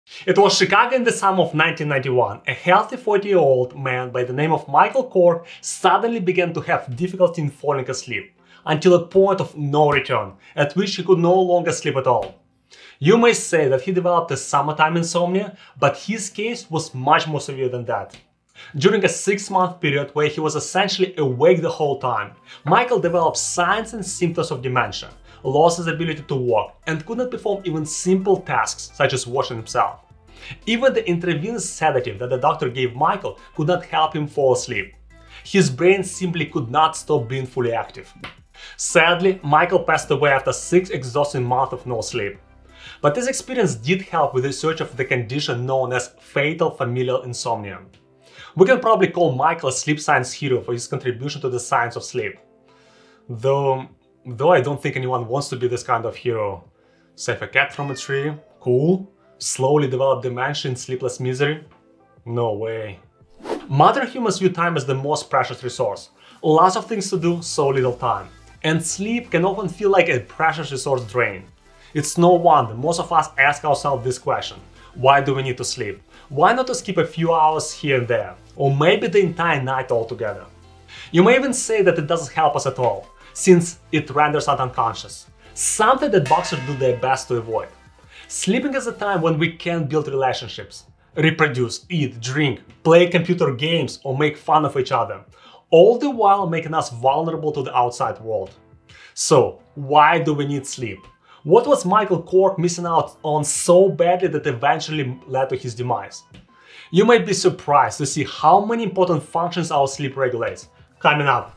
It was Chicago in the summer of 1991. A healthy 40-year-old man by the name of Michael Cork suddenly began to have difficulty in falling asleep, until a point of no return, at which he could no longer sleep at all. You may say that he developed a summertime insomnia, but his case was much more severe than that. During a 6-month period where he was essentially awake the whole time, Michael developed signs and symptoms of dementia, lost his ability to walk, and could not perform even simple tasks such as washing himself. Even the intravenous sedative that the doctor gave Michael could not help him fall asleep. His brain simply could not stop being fully active. Sadly, Michael passed away after 6 exhausting months of no sleep. But this experience did help with the research of the condition known as fatal familial insomnia. We can probably call Michael a sleep science hero for his contribution to the science of sleep. Though I don't think anyone wants to be this kind of hero. Save a cat from a tree? Cool. Slowly develop dementia in sleepless misery? No way. Modern humans view time as the most precious resource. Lots of things to do, so little time. And sleep can often feel like a precious resource drain. It's no wonder most of us ask ourselves this question: why do we need to sleep? Why not to skip a few hours here and there? Or maybe the entire night altogether? You may even say that it doesn't help us at all, since it renders us unconscious. Something that boxers do their best to avoid. Sleeping is a time when we can build relationships, reproduce, eat, drink, play computer games, or make fun of each other, all the while making us vulnerable to the outside world. So, why do we need sleep? What was Michael Cork missing out on so badly that eventually led to his demise? You might be surprised to see how many important functions our sleep regulates. Coming up.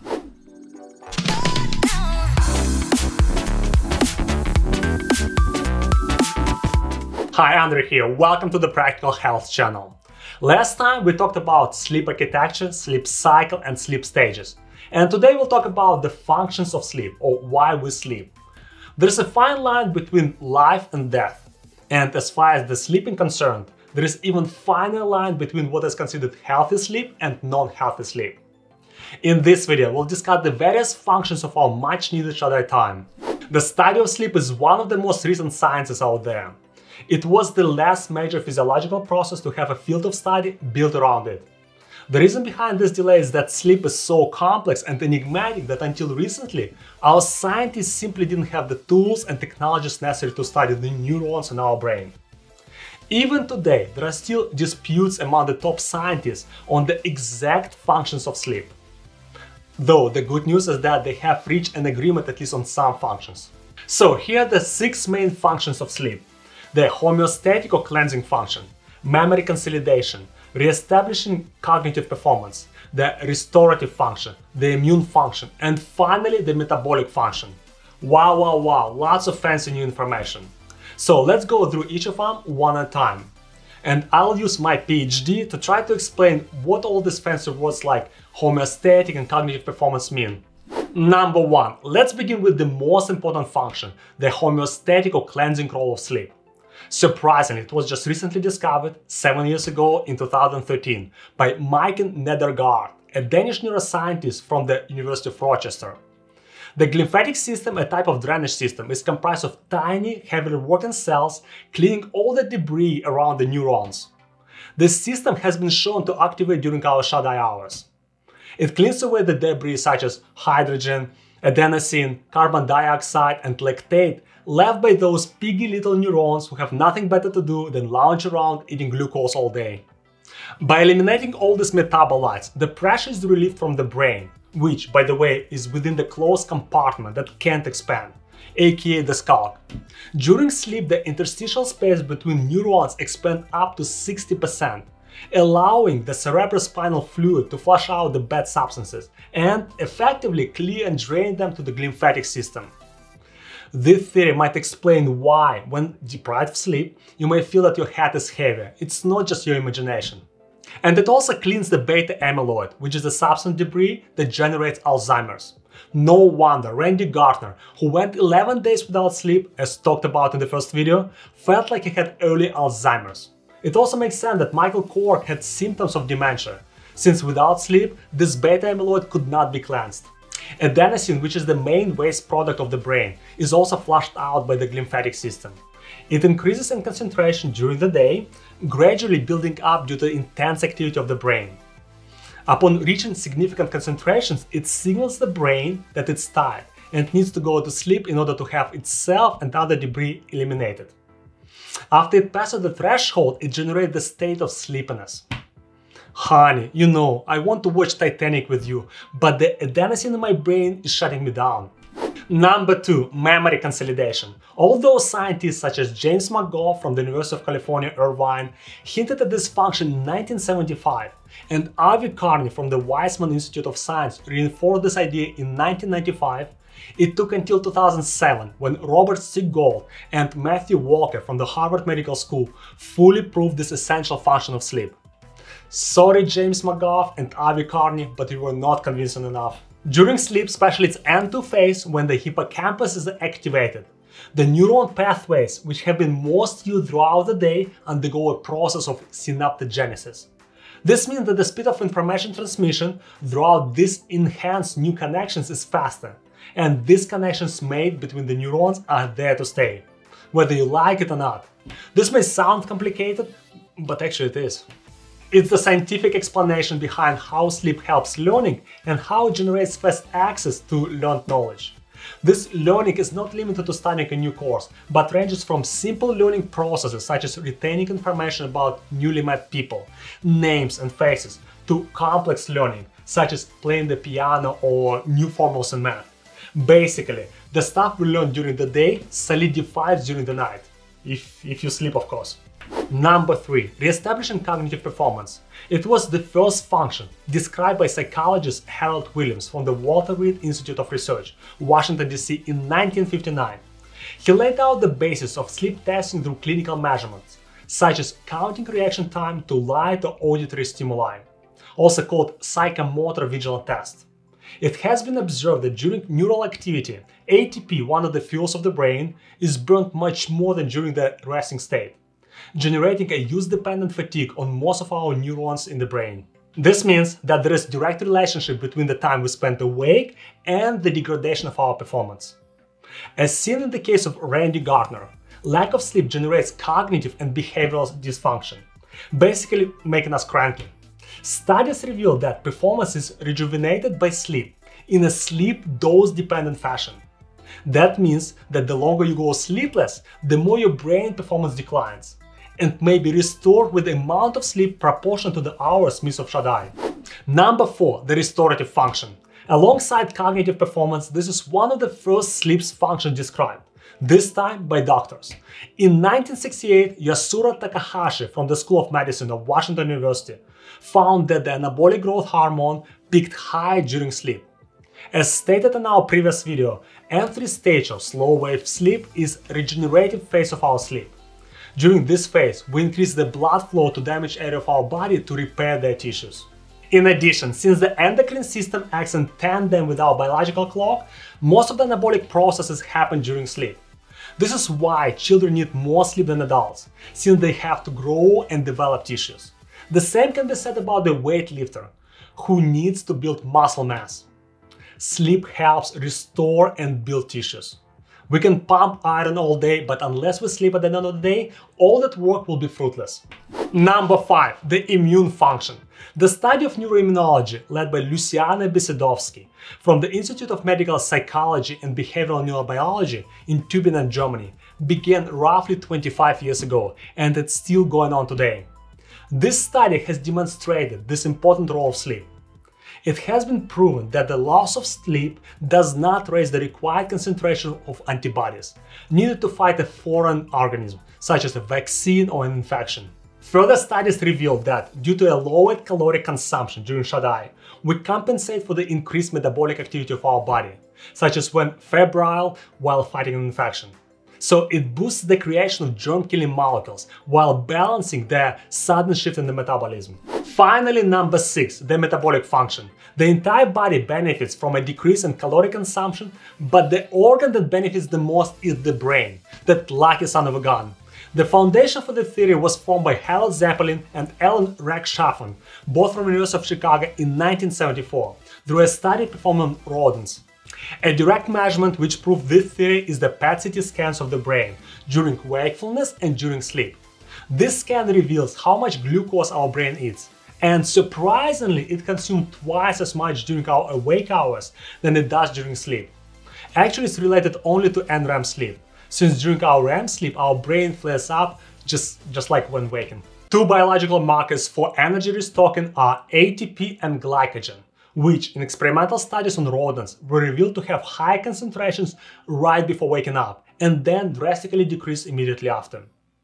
Hi, Andre here. Welcome to the Practical Health channel. Last time we talked about sleep architecture, sleep cycle, and sleep stages. And today we'll talk about the functions of sleep, or why we sleep. There's a fine line between life and death. And as far as the sleeping concerned, there is even finer line between what is considered healthy sleep and non-healthy sleep. In this video, we'll discuss the various functions of our much-needed shut-eye time. The study of sleep is one of the most recent sciences out there. It was the last major physiological process to have a field of study built around it. The reason behind this delay is that sleep is so complex and enigmatic that until recently, our scientists simply didn't have the tools and technologies necessary to study the neurons in our brain. Even today, there are still disputes among the top scientists on the exact functions of sleep. Though the good news is that they have reached an agreement at least on some functions. So here are the 6 main functions of sleep. The homeostatic or cleansing function, memory consolidation, ReEstablishing cognitive performance, the restorative function, the immune function, and finally the metabolic function. Wow, lots of fancy new information. So let's go through each of them one at a time. And I'll use my PhD to try to explain what all these fancy words like homeostatic and cognitive performance mean. Number 1, let's begin with the most important function, the homeostatic or cleansing role of sleep. Surprisingly, it was just recently discovered 7 years ago in 2013 by Maiken Nedergaard, a Danish neuroscientist from the University of Rochester. The glymphatic system, a type of drainage system, is comprised of tiny, heavily working cells cleaning all the debris around the neurons. This system has been shown to activate during our shut-eye hours. It cleans away the debris such as hydrogen, adenosine, carbon dioxide, and lactate left by those piggy little neurons who have nothing better to do than lounge around eating glucose all day. By eliminating all these metabolites, the pressure is relieved from the brain, which, by the way, is within the closed compartment that can't expand, aka the skull. During sleep, the interstitial space between neurons expands up to 60%, allowing the cerebrospinal fluid to flush out the bad substances and effectively clear and drain them to the glymphatic system. This theory might explain why, when deprived of sleep, you may feel that your head is heavy. It's not just your imagination. And it also cleans the beta amyloid, which is the substance debris that generates Alzheimer's. No wonder Randy Gardner, who went 11 days without sleep, as talked about in the first video, felt like he had early Alzheimer's. It also makes sense that Michael Cork had symptoms of dementia, since without sleep, this beta amyloid could not be cleansed. Adenosine, which is the main waste product of the brain, is also flushed out by the glymphatic system. It increases in concentration during the day, gradually building up due to intense activity of the brain. Upon reaching significant concentrations, it signals the brain that it's tired and needs to go to sleep in order to have itself and other debris eliminated. After it passes the threshold, it generates the state of sleepiness. Honey, you know, I want to watch Titanic with you, but the adenosine in my brain is shutting me down. Number 2, memory consolidation. Although scientists such as James McGough from the University of California, Irvine hinted at this function in 1975, and Avi Carney from the Weizmann Institute of Science reinforced this idea in 1995, it took until 2007 when Robert C. Gold and Matthew Walker from the Harvard Medical School fully proved this essential function of sleep. Sorry James McGough and Avi Carney, but you were not convincing enough. During sleep, especially its N2 phase, when the hippocampus is activated, the neuron pathways, which have been most used throughout the day, undergo a process of synaptogenesis. This means that the speed of information transmission throughout these enhanced new connections is faster, and these connections made between the neurons are there to stay, whether you like it or not. This may sound complicated, but actually it is. It's the scientific explanation behind how sleep helps learning and how it generates fast access to learned knowledge. This learning is not limited to studying a new course, but ranges from simple learning processes such as retaining information about newly met people, names and faces, to complex learning such as playing the piano or new formulas in math. Basically, the stuff we learn during the day solidifies during the night, if you sleep of course. Number 3, reestablishing cognitive performance. It was the first function described by psychologist Harold Williams from the Walter Reed Institute of Research, Washington, D.C. in 1959. He laid out the basis of sleep testing through clinical measurements, such as counting reaction time to light or auditory stimuli, also called psychomotor vigilant test. It has been observed that during neural activity, ATP, one of the fuels of the brain, is burnt much more than during the resting state, generating a use-dependent fatigue on most of our neurons in the brain. This means that there is a direct relationship between the time we spend awake and the degradation of our performance. As seen in the case of Randy Gardner, lack of sleep generates cognitive and behavioral dysfunction, basically making us cranky. Studies reveal that performance is rejuvenated by sleep in a sleep dose-dependent fashion. That means that the longer you go sleepless, the more your brain performance declines, and may be restored with the amount of sleep proportional to the hours missed of shut-eye. Number 4, the restorative function. Alongside cognitive performance, this is one of the first sleep functions described, this time by doctors. In 1968, Yasura Takahashi from the School of Medicine of Washington University found that the anabolic growth hormone peaked high during sleep. As stated in our previous video, N3 stage of slow-wave sleep is regenerative phase of our sleep. During this phase, we increase the blood flow to damaged area of our body to repair their tissues. In addition, since the endocrine system acts in tandem with our biological clock, most of the anabolic processes happen during sleep. This is why children need more sleep than adults, since they have to grow and develop tissues. The same can be said about the weightlifter, who needs to build muscle mass. Sleep helps restore and build tissues. We can pump iron all day, but unless we sleep at the end of the day, all that work will be fruitless. Number 5, the immune function. The study of neuroimmunology, led by Luciana Besedowski from the Institute of Medical Psychology and Behavioral Neurobiology in Tübingen, Germany, began roughly 25 years ago, and it's still going on today. This study has demonstrated this important role of sleep. It has been proven that the loss of sleep does not raise the required concentration of antibodies needed to fight a foreign organism, such as a vaccine or an infection. Further studies reveal that due to a lowered caloric consumption during shut-eye, we compensate for the increased metabolic activity of our body, such as when febrile while fighting an infection. So it boosts the creation of germ-killing molecules while balancing the sudden shift in the metabolism. Finally, number 6, the metabolic function. The entire body benefits from a decrease in caloric consumption, but the organ that benefits the most is the brain, that lucky son of a gun. The foundation for the theory was formed by Harold Zeppelin and Ellen Rechtschaffen, both from the University of Chicago in 1974, through a study performed on rodents. A direct measurement which proved this theory is the PET-CT scans of the brain during wakefulness and during sleep. This scan reveals how much glucose our brain eats, and surprisingly it consumes twice as much during our awake hours than it does during sleep. Actually, it's related only to NREM sleep, since during our REM sleep our brain flares up just like when waking. Two biological markers for energy restocking are ATP and glycogen, which in experimental studies on rodents were revealed to have high concentrations right before waking up and then drastically decrease immediately after.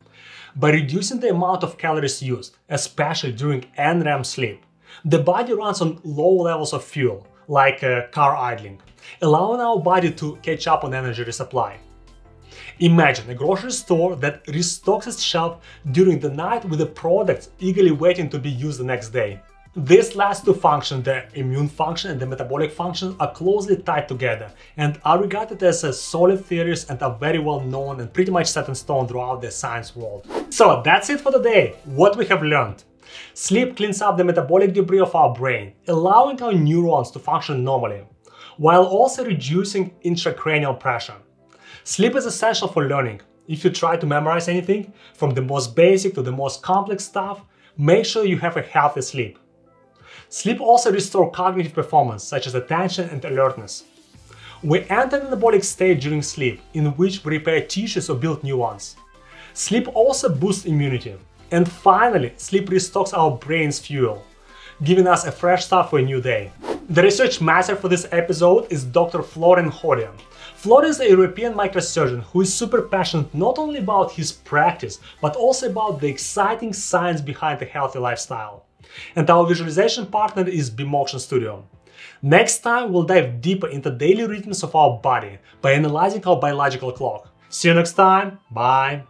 By reducing the amount of calories used, especially during NREM sleep, the body runs on low levels of fuel, like car idling, allowing our body to catch up on energy resupply. Imagine a grocery store that restocks its shelf during the night with the products eagerly waiting to be used the next day. These last two functions, the immune function and the metabolic function, are closely tied together and are regarded as solid theories and are very well known and pretty much set in stone throughout the science world. So that's it for today. What we have learned. Sleep cleans up the metabolic debris of our brain, allowing our neurons to function normally, while also reducing intracranial pressure. Sleep is essential for learning. If you try to memorize anything, from the most basic to the most complex stuff, make sure you have a healthy sleep. Sleep also restores cognitive performance, such as attention and alertness. We enter an anabolic state during sleep, in which we repair tissues or build new ones. Sleep also boosts immunity. And finally, sleep restocks our brain's fuel, giving us a fresh start for a new day. The research master for this episode is Dr. Florian Hodia. Florian is a European microsurgeon who is super passionate not only about his practice, but also about the exciting science behind a healthy lifestyle. And our visualization partner is BeMotion Studio. Next time, we'll dive deeper into daily rhythms of our body by analyzing our biological clock. See you next time. Bye.